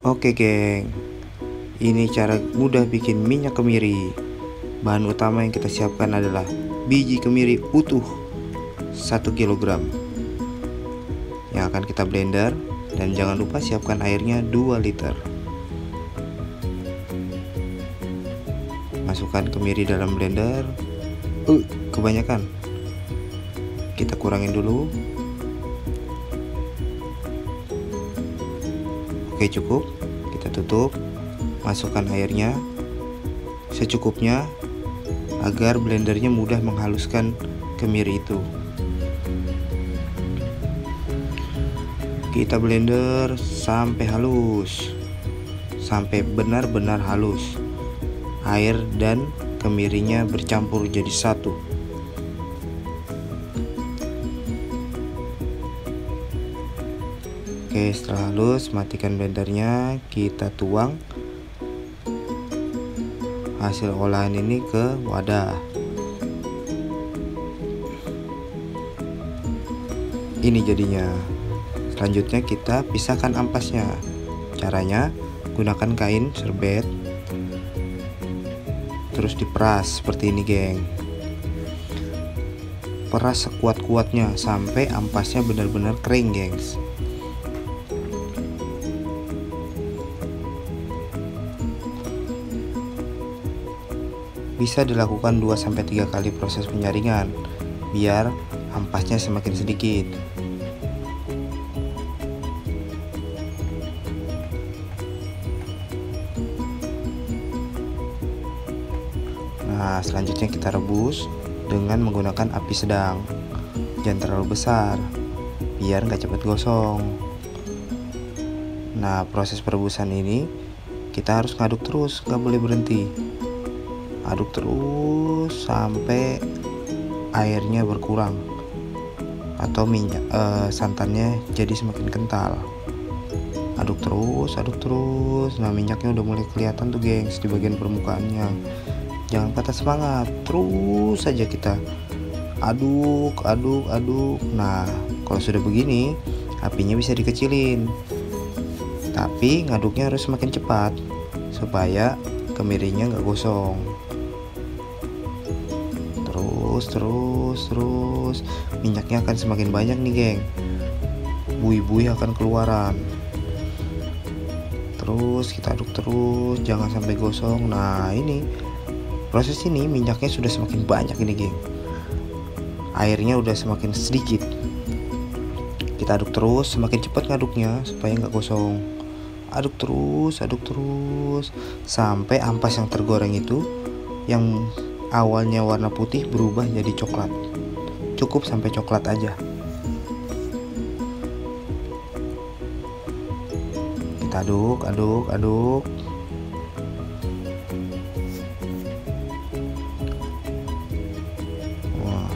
Oke geng, ini cara mudah bikin minyak kemiri. Bahan utama yang kita siapkan adalah biji kemiri utuh 1 kg yang akan kita blender, dan jangan lupa siapkan airnya 2 liter. Masukkan kemiri dalam blender. Kebanyakan. Kita kurangin dulu. Oke, cukup. Kita tutup. Masukkan airnya secukupnya agar blendernya mudah menghaluskan kemiri itu. Kita blender sampai halus, sampai benar-benar halus. Air dan kemirinya bercampur jadi satu. Oke, setelah halus, matikan blendernya. Kita tuang hasil olahan ini ke wadah. Ini jadinya. Selanjutnya kita pisahkan ampasnya. Caranya gunakan kain serbet, terus diperas seperti ini geng. Peras sekuat-kuatnya sampai ampasnya benar-benar kering gengs. Bisa dilakukan 2-3 kali proses penyaringan biar ampasnya semakin sedikit. Nah, selanjutnya kita rebus dengan menggunakan api sedang. Jangan terlalu besar biar nggak cepat gosong. Nah, proses perebusan ini kita harus ngaduk terus, nggak boleh berhenti. Aduk terus sampai airnya berkurang atau minyak santannya jadi semakin kental. Aduk terus, aduk terus. Nah, minyaknya udah mulai kelihatan tuh gengs di bagian permukaannya. Jangan patah semangat, terus saja kita aduk, aduk, aduk. Nah, kalau sudah begini, apinya bisa dikecilin, tapi ngaduknya harus semakin cepat supaya kemirinya nggak gosong. Terus minyaknya akan semakin banyak nih geng. Buih-buih akan keluaran. Terus kita aduk terus, jangan sampai gosong. Nah, ini proses ini minyaknya sudah semakin banyak ini geng. Airnya udah semakin sedikit. Kita aduk terus, semakin cepat ngaduknya supaya nggak gosong. Aduk terus sampai ampas yang tergoreng itu yang awalnya warna putih berubah jadi coklat. Cukup sampai coklat aja. Kita aduk, aduk, aduk. Wah.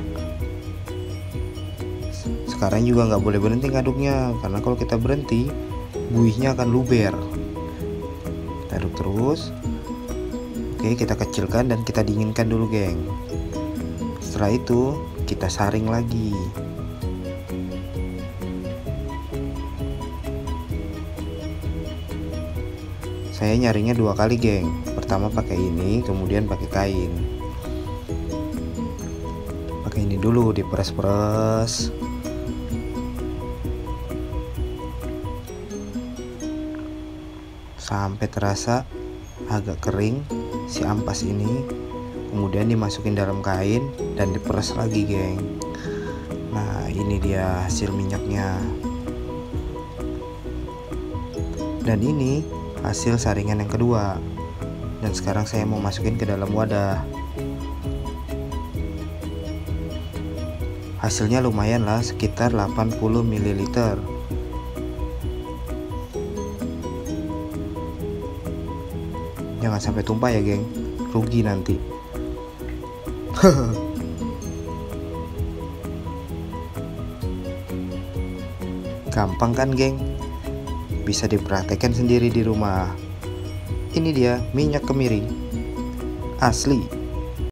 Sekarang juga nggak boleh berhenti ngaduknya, karena kalau kita berhenti buihnya akan luber. Kita aduk terus. Oke, kita kecilkan dan kita dinginkan dulu geng. Setelah itu kita saring lagi. Saya nyaringnya 2 kali geng. Pertama pakai ini, kemudian pakai kain. Pakai ini dulu, diperes-peres. Sampai terasa agak kering si ampas ini, kemudian dimasukin dalam kain dan diperes lagi geng. Nah, ini dia hasil minyaknya. Dan ini hasil saringan yang kedua. Dan sekarang saya mau masukin ke dalam wadah. Hasilnya lumayan lah, sekitar 80 ml. Jangan sampai tumpah ya geng, rugi nanti. Gampang kan geng, bisa dipraktekkan sendiri di rumah. Ini dia minyak kemiri asli.